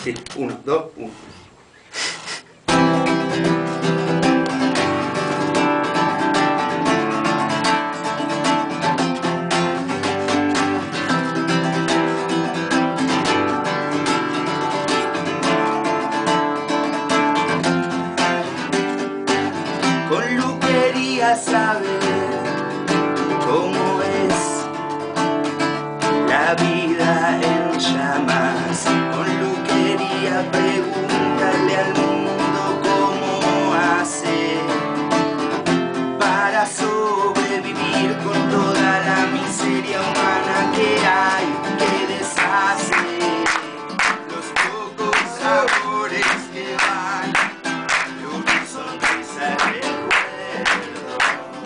Sí, 1, 2, 1. Con Lu quería saber cómo es la vida en llamas. Con Lu quería preguntarle al mundo cómo hace para sobrevivir con toda la miseria humana que hay, que deshace los pocos sabores que van de una sonrisa de recuerdo.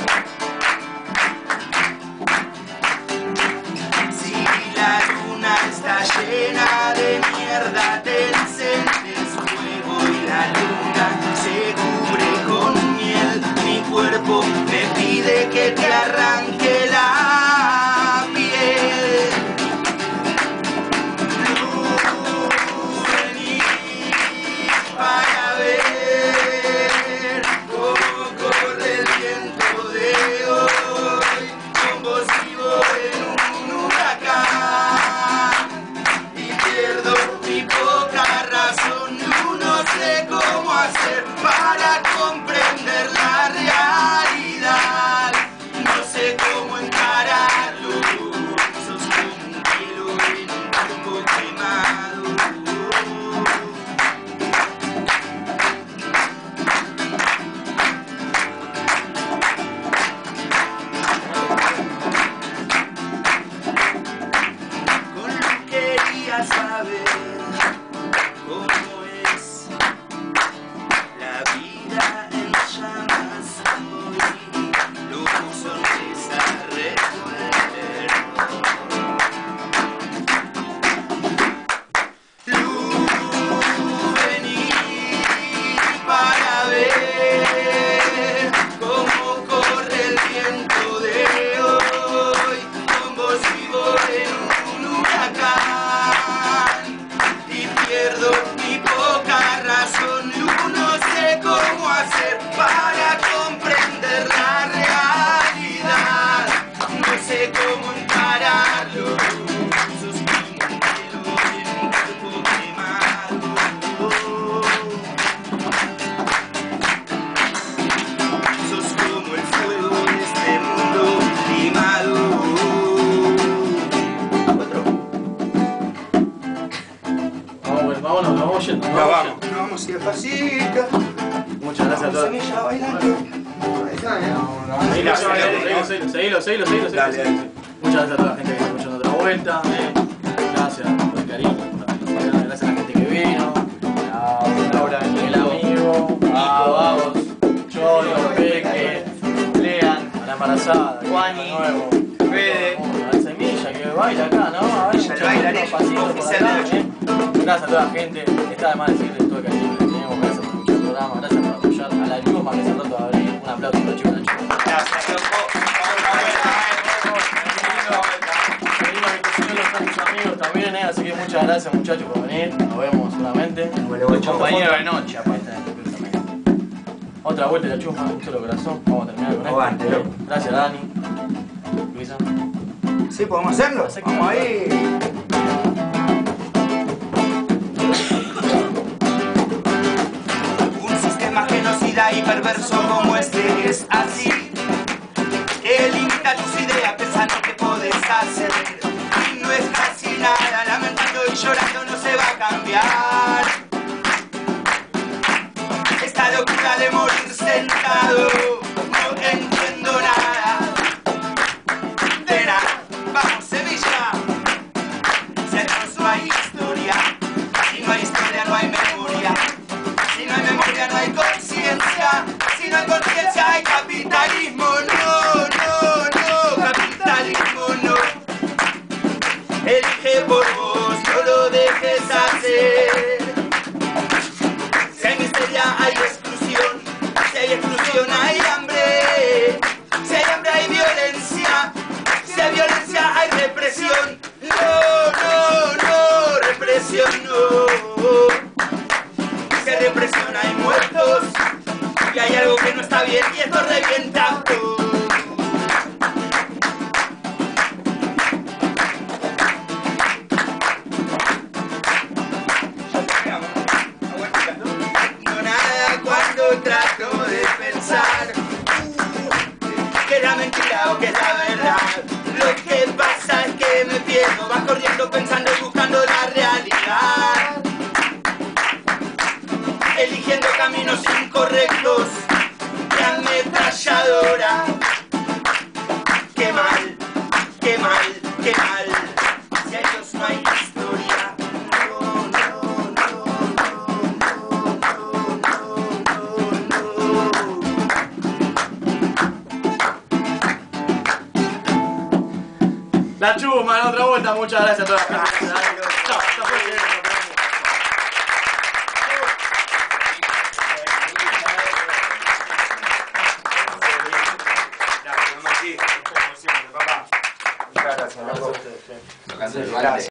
Si la luna está llena de mierda, te encendes fuego y la luna se cubre con miel. Mi cuerpo me pide que te arranque la piel. Luz, vení para ver cómo corre el viento de hoy. Con vos vivo en un huracán y pierdo mi poca razón. No sé cómo hacer para comprender la realidad. No sé cómo encararlo. Sos como un pelo en un cuerpo quemado. Con Lu quería saber cómo es la vida en llamas hoy. Luz, sonrisa, recuerdo. Luz, vení para ver cómo corre el viento de hoy. Con vos vivo en un huracán y pierdo mi poca razón. No sé cómo hacer para comprender la realidad. No sé cómo encararlo. Sos como un pelo en un cuerpo quemado. Sos como el fuego de este mundo limado. Vamos yendo. Ya vamos. Nos vamos a ir despacito. Muchas gracias a todos. Semilla bailando. Seguilo. Dale, dale. Muchas gracias a toda la gente que está escuchando otra vuelta. Gracias por el cariño, por la felicidad. Gracias a la gente que vino. A Laura, el amigo, a Vagos, Cholo, Peque, Lean, a la embarazada, Juani, nuevo, Fede, a la semilla que baila acá, ¿no? A ver, Semilla, el bailarín pasitos por oficial acá, de Ocho. Gracias a toda la gente. Está de más decirles todo el cariño que tenemos. Gracias por escuchar el programa. Gracias por apoyar a la Luma que hace rato de abrir. Un aplauso para Chico Nacho. gracias, loco. Amigos también, así que muchas gracias muchachos por venir, nos vemos seguramente. Compañero de noche, aparte. Otra vuelta de la chusma, un solo corazón, vamos a terminar con Aguante, esto. loco. Gracias Dani, Luisa. ¿Sí podemos hacerlo? Vamos ahí. Un sistema genocida y perverso como este es así, que limita tus ideas pensando que podés hacer. Y no es casi nada, lamentando y llorando no se va a cambiar. Esta locura de morir sentado, no entiendo nada. De nada, vamos Sevilla. Si acaso hay historia, si no hay historia no hay memoria. Si no hay memoria no hay conciencia, si no hay conciencia hay capitalismo. No, capitalismo no. Elige por vos, no lo dejes hacer. Si hay miseria hay exclusión, si hay exclusión hay hambre. Si hay hambre hay violencia, si hay violencia hay represión. No, represión no. pasa bien y esto revienta. No nada cuando trato de pensar que era mentira o que es la verdad. Lo que pasa es que me pierdo, vas corriendo pensando y buscando la realidad, eligiendo caminos incorrectos de ametralladora. Qué mal, qué mal, qué mal. Si a ellos no hay historia. No, no, no, La Chuma en otra vuelta, muchas gracias a toda la gente. Chao, hasta luego. Muchas gracias.